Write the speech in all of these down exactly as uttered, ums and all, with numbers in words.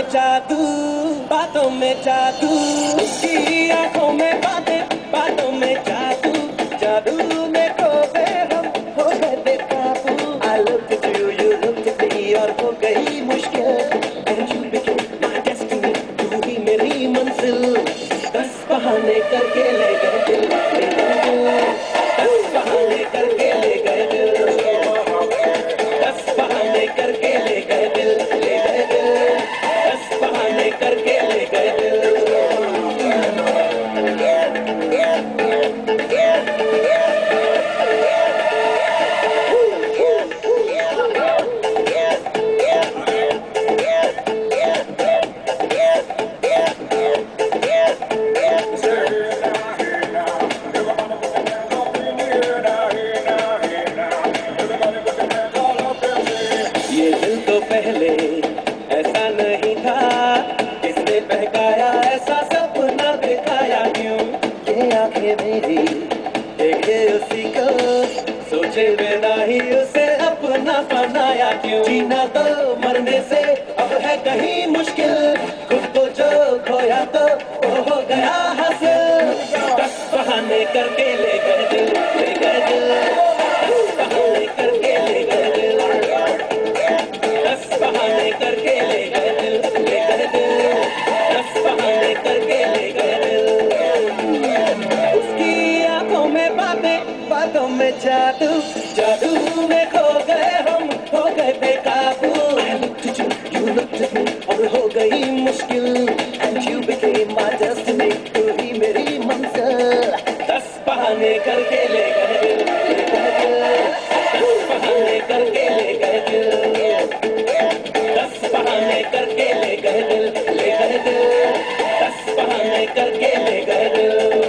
जादू, बातों में जादू, उसकी आंखों में बातें, बातों में जादू, जादू में खो गए हम, हो गए बेकाबू। I looked at you, you looked at me, और हो गई मुश्किल, and you became my destiny, तू ही मेरी मंजिल। दस बहाने करके ले गए दिल, ले गए दिल, दस बहाने करके ले गए दिल, दस बहाने करके ले गए दिल, ले गए दिल, दस बहाने करके ले गए दिल। ये दिल तो पहले ऐसा नहीं था, किसने बहकाया ऐसा सपना दिखाया क्यों? ये आंखें मेरी देखे उसी को, सोचे बिना ही उसे अपना बनाया क्यों? जीना तो मरने से अब है कहीं मुश्किल, खुद को जो खोया तो वो हो गया हासिल। दस बहाने करके ले गए दिल, ले गए दिल, दस बहाने करके ले गए दिल, दस बहाने करके ले गए दिल, ले गए दिल, दस बहाने करके ले गए दिल। उसकी आंखों में बातें, बातों में जादू, जादू में खो गए हम, हो गए बेकाबू। I looked at you, you looked at me, और हो गई मुश्किल, and you became my destiny, तू ही मेरी मंजिल। दस बहाने करके ले गए दिल, ले गए दिल, दस बहाने करके ले गए दिल, दस बहाने करके ले गए दिल, ले गए दिल, दस बहाने करके ले गए दिल।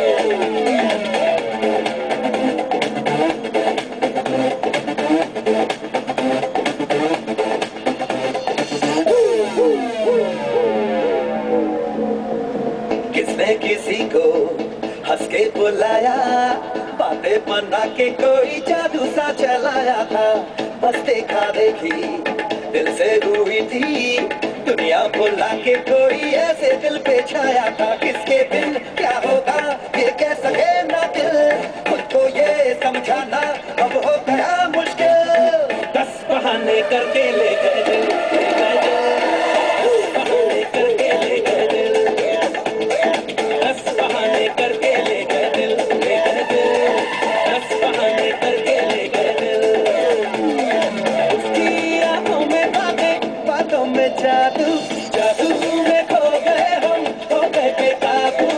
किसने किसी को हंस के बुलाया, बातें बना के कोई जादू सा चलाया था, बस देखा देखी दिल से हुई थी, दुनिया भुला के कोई ऐसे दिल पे छाया था। किसके बिन क्या होगा ये कह सके ना दिल, खुद को ये समझाना अब हो गया मुश्किल। दस बहाने करके ले गए दिल, ले गए दिल, दस बहाने करके ले गए दिल, दस बहाने करके ले गए दिल, ले गए दिल, दस बहाने करके ले गए दिल। उसकी आंखों में बातें, बातों में जादू, जादू में खो गए हम, हो गए बेकाबू।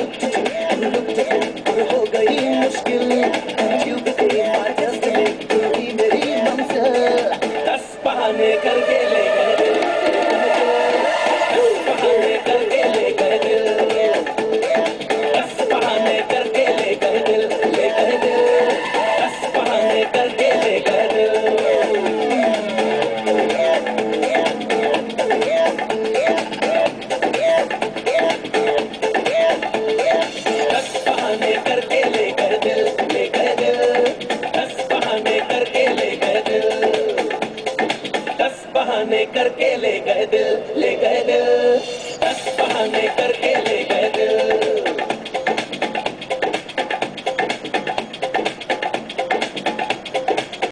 और हो गई मुश्किल, you became my destiny, तू ही मेरी मंजिल। दस बहाने करके ले गए दिल, दस बहाने करके ले गए दिल, दस बहाने करके ले गए दिल, ले गए दिल, दस बहाने करके ले गए दिल। दस बहाने करके ले गए दिल, ले गए दिल, दस बहाने करके ले गए दिल, दस बहाने करके ले गए दिल, ले गए दिल, दस बहाने करके ले